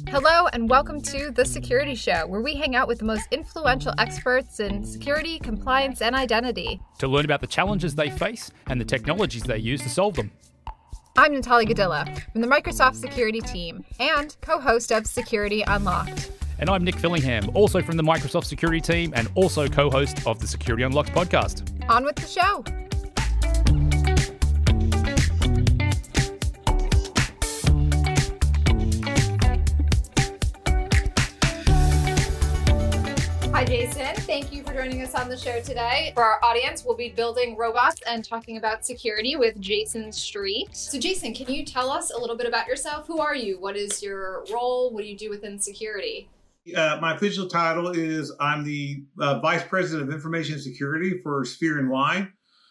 Hello and welcome to The Security Show, where we hang out with the most influential experts in security, compliance, and identity. To learn about the challenges they face and the technologies they use to solve them. I'm Natalia Godyla from the Microsoft Security team and co-host of Security Unlocked. And I'm Nick Fillingham, also from the Microsoft Security team and also co-host of the Security Unlocked podcast. On with the show. Hi, Jason. Thank you for joining us on the show today. For our audience, we'll be building robots and talking about security with Jayson Street. So Jason, can you tell us a little bit about yourself? Who are you? What is your role? What do you do within security? My official title is I'm the Vice President of Information Security for SphereNY.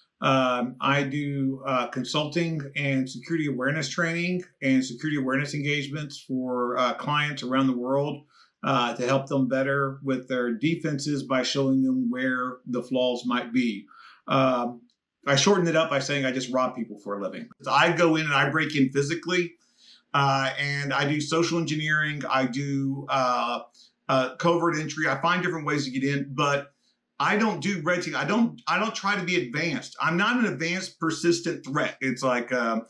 I do consulting and security awareness training and security awareness engagements for clients around the world. To help them better with their defenses by showing them where the flaws might be. I shortened it up by saying I just rob people for a living. I go in and I break in physically, and I do social engineering. I do covert entry. I find different ways to get in, but I don't do red team. I don't try to be advanced. I'm not an advanced persistent threat. It's like, but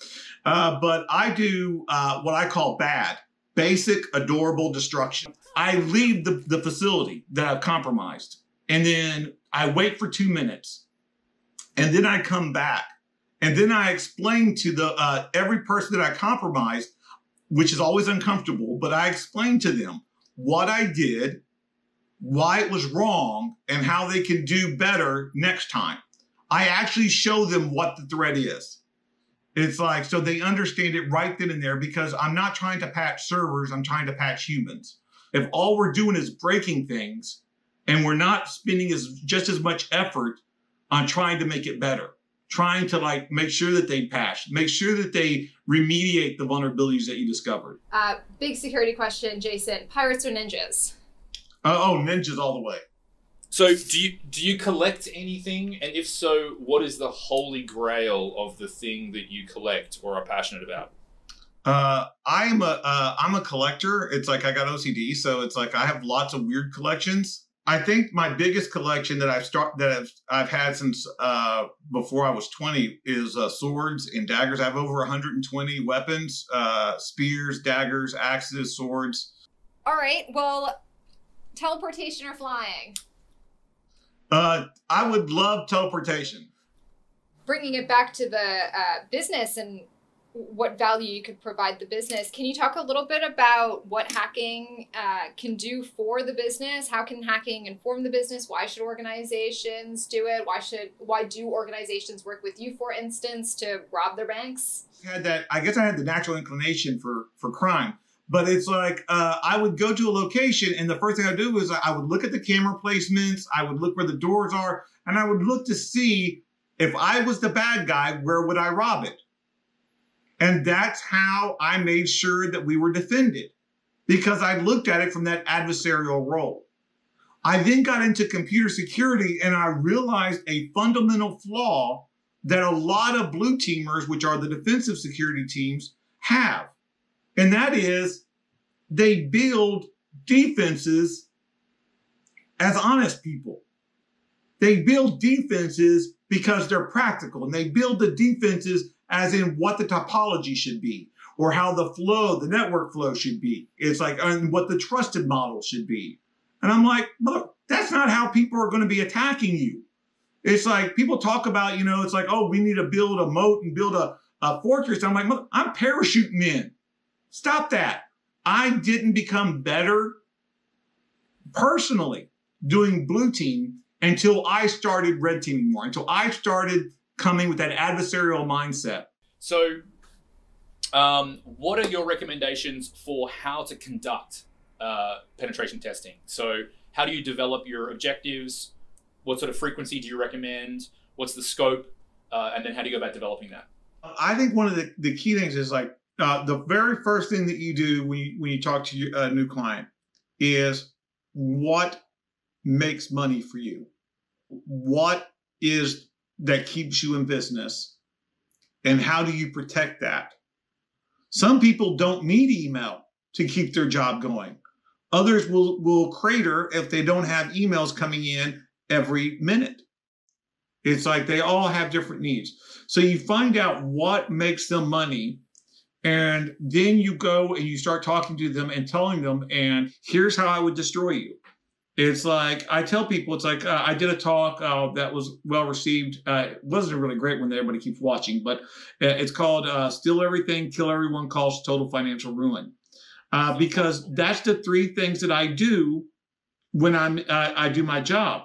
I do what I call BAD. Basic, adorable destruction. I leave the facility that I've compromised, and then I wait for 2 minutes, and then I come back, and then I explain to the every person that I compromised, which is always uncomfortable, but I explain to them what I did, why it was wrong, and how they can do better next time. I actually show them what the threat is. It's like, so they understand it right then and there, because I'm not trying to patch servers, I'm trying to patch humans. If all we're doing is breaking things and we're not spending just as much effort on trying to make it better, trying to like make sure that they patch, make sure that they remediate the vulnerabilities that you discovered. Big security question, Jason. Pirates or ninjas? Ninjas all the way. So do you collect anything? And if so, what is the holy grail of the thing that you collect or are passionate about? I'm a collector. It's like I got OCD, so it's like I have lots of weird collections. I think my biggest collection that I've had since before I was 20 is swords and daggers. I have over 120 weapons, spears, daggers, axes, swords. All right. Well, teleportation or flying? I would love teleportation. Bringing it back to the business and what value you could provide the business, can you talk a little bit about what hacking can do for the business? How can hacking inform the business? Why should organizations do it? Why do organizations work with you, for instance, to rob their banks? I guess I had the natural inclination for crime. But it's like I would go to a location, and the first thing I do is I would look at the camera placements. I would look where the doors are, and I would look to see if I was the bad guy, where would I rob it? And that's how I made sure that we were defended, because I looked at it from that adversarial role. I then got into computer security, and I realized a fundamental flaw that a lot of blue teamers, which are the defensive security teams, have. And that is, they build defenses as honest people. They build defenses because they're practical, and they build the defenses as in what the topology should be, or how the network flow should be. It's like, and what the trusted model should be. And I'm like, look, that's not how people are going to be attacking you. It's like people talk about, it's like, oh, we need to build a moat and build a fortress. I'm like, look, I'm parachuting in. Stop that. I didn't become better personally doing blue team until I started red teaming more, until I started coming with that adversarial mindset. So what are your recommendations for how to conduct penetration testing? So how do you develop your objectives? What sort of frequency do you recommend? What's the scope? And then how do you go about developing that? I think one of the key things is like, the very first thing that you do when you talk to a new client is what makes money for you? What is that keeps you in business? And how do you protect that? Some people don't need email. to keep their job going. Others will crater if they don't have emails coming in every minute. It's like they all have different needs. So you find out what makes them money, and then you go and you start talking to them and telling them, and here's how I would destroy you. It's like, I tell people, it's like, I did a talk that was well received. It wasn't a really great one that everybody keeps watching, but it's called Steal Everything, Kill Everyone, Cause Total Financial Ruin. Because that's the three things that I do when I do my job.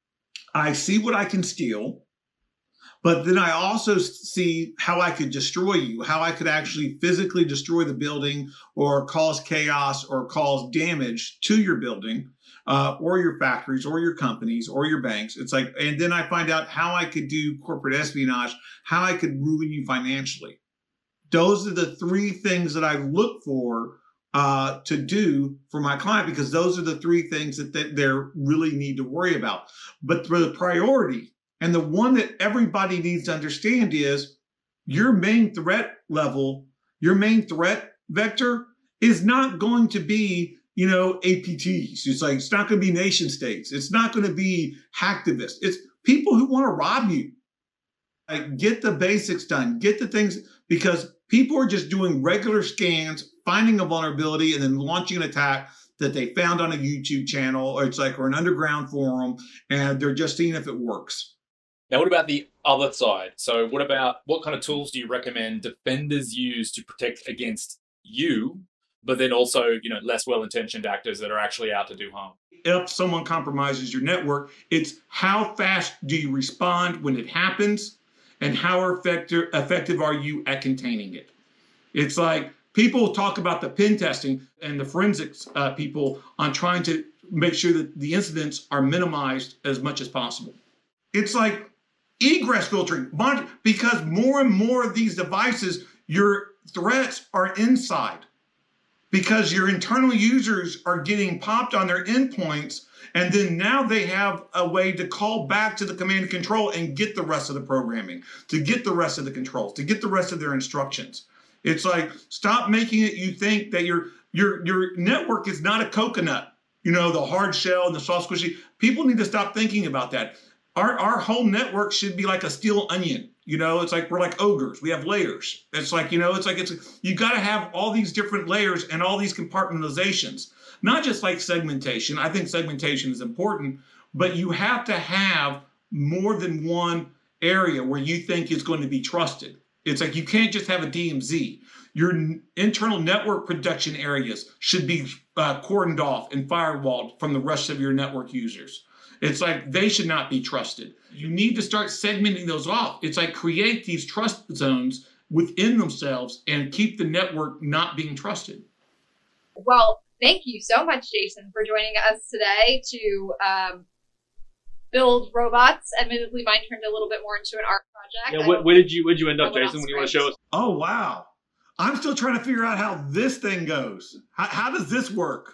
I see what I can steal, but then I also see how I could destroy you, how I could actually physically destroy the building or cause chaos or cause damage to your building or your factories or your companies or your banks. It's like, and then I find out how I could do corporate espionage, how I could ruin you financially. Those are the three things that I look for to do for my client, because those are the three things that they really need to worry about. But for the priority, and the one that everybody needs to understand, is your main threat level, your main threat vector is not going to be, APTs. It's like, it's not going to be nation states. It's not going to be hacktivists. It's people who want to rob you. Like, get the basics done, get the things, because people are just doing regular scans, finding a vulnerability, and then launching an attack that they found on a YouTube channel, or an underground forum, and they're just seeing if it works. Now, what about the other side? So what kind of tools do you recommend defenders use to protect against you, but then also, less well-intentioned actors that are actually out to do harm? If someone compromises your network, it's how fast do you respond when it happens, and how effective are you at containing it? It's like, people talk about the pen testing and the forensics people on trying to make sure that the incidents are minimized as much as possible. It's like egress filtering, because more and more of these devices, your threats are inside, because your internal users are getting popped on their endpoints, and then now they have a way to call back to the command and control and get the rest of the programming, to get the rest of the controls, to get the rest of their instructions. It's like, stop making it you think that your network is not a coconut, the hard shell and the soft squishy. People need to stop thinking about that. Our whole network should be like a steel onion. It's like, we're like ogres. We have layers. It's like, you got to have all these different layers and all these compartmentalizations, not just like segmentation. I think segmentation is important, but you have to have more than one area where you think is going to be trusted. It's like, you can't just have a DMZ. Your internal network protection areas should be cordoned off and firewalled from the rest of your network users. It's like, they should not be trusted. You need to start segmenting those off. It's like, create these trust zones within themselves and keep the network not being trusted. Well, thank you so much, Jayson, for joining us today to build robots. Admittedly, mine turned a little bit more into an art project. Yeah, where'd you end up, Jayson? When you want to show us? Oh, wow. I'm still trying to figure out how this thing goes. How does this work?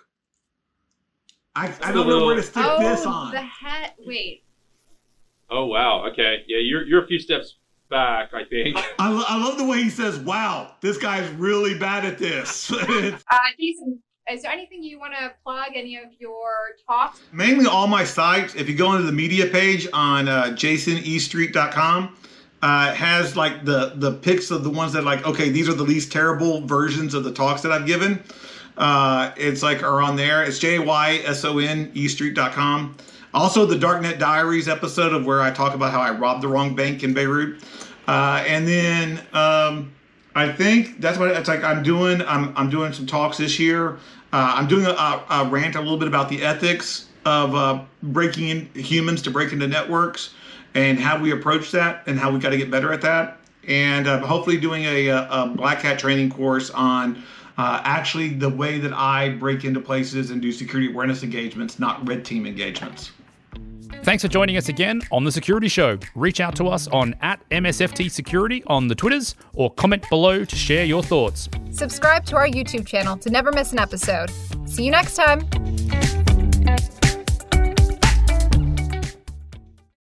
I don't know where to stick this on. The head. Wait. Oh, wow. Okay. Yeah, you're a few steps back, I think. I love the way he says, wow, this guy's really bad at this. Jayson, is there anything you want to plug? Any of your talks? Mainly all my sites. If you go into the media page on JaysonEstreet.com, it has like the pics of the ones that, like, okay, these are the least terrible versions of the talks that I've given. It's like, are on there. It's JaySonEstreet.com. Also, the Darknet Diaries episode of where I talk about how I robbed the wrong bank in Beirut. And then I think that's what it's like. I'm doing some talks this year. I'm doing a rant a little bit about the ethics of breaking in humans to break into networks, and how we approach that, and how we got to get better at that. And hopefully doing a Black Hat training course on actually the way that I break into places and do security awareness engagements, not red team engagements. Thanks for joining us again on The Security Show. Reach out to us on @MSFTSecurity on the Twitters, or comment below to share your thoughts. Subscribe to our YouTube channel to never miss an episode. See you next time.